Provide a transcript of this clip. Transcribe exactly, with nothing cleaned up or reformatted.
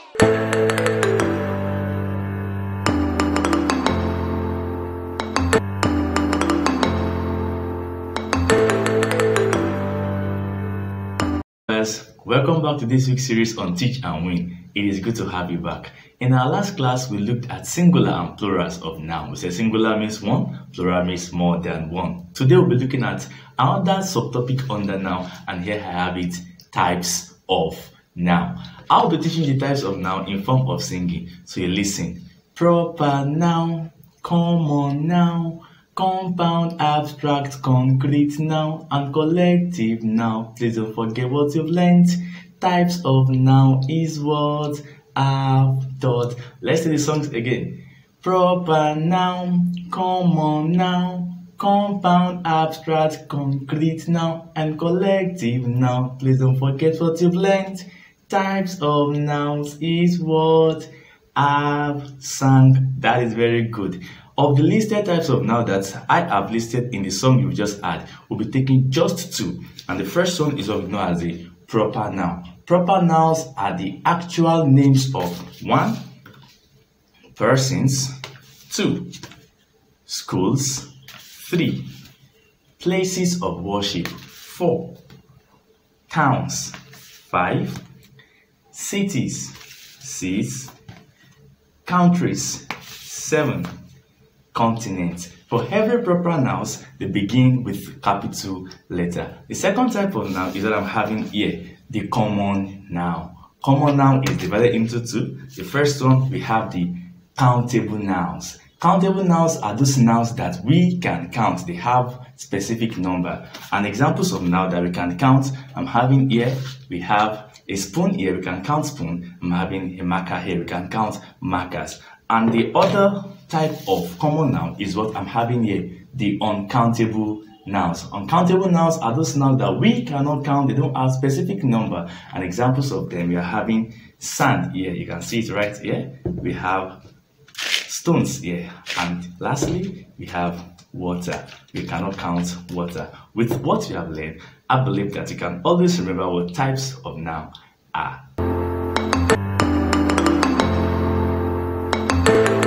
Welcome back to this week's series on Teach and Win. It is good to have you back. In our last class, we looked at singular and plurals of noun. We said singular means one, plural means more than one. Today we'll be looking at another subtopic under noun, and here I have it, types of noun. I'll be teaching the types of noun in form of singing, so you listen. Proper noun, common noun, compound, abstract, concrete noun, and collective noun. Please don't forget what you've learned. Types of noun is what I've taught. Let's see the songs again. Proper noun, common noun, compound, abstract, concrete noun, and collective noun. Please don't forget what you've learned. Types of nouns is what I've sung. That is very good. Of the listed types of noun that I have listed in the song you've just heard, we'll be taking just two. And the first one is what we know as a proper noun. Proper nouns are the actual names of one, persons, two, schools, three, places of worship, four, towns, five, cities, six, countries, seven, continents. For every proper nouns, they begin with capital letter. The second type of noun is that I'm having here, the common noun. Common noun is divided into two. The first one, we have the countable nouns. Countable nouns are those nouns that we can count. They have specific number. And examples of noun that we can count, I'm having here, we have a spoon here, we can count spoon. I'm having a marker here, we can count markers. And the other type of common noun is what I'm having here, the uncountable nouns. Uncountable nouns are those nouns that we cannot count. They don't have specific number. And examples of them, we are having sand here. You can see it right here. We have stones here. And lastly, we have water. We cannot count water. With what you have learned, I believe that you can always remember what types of noun are.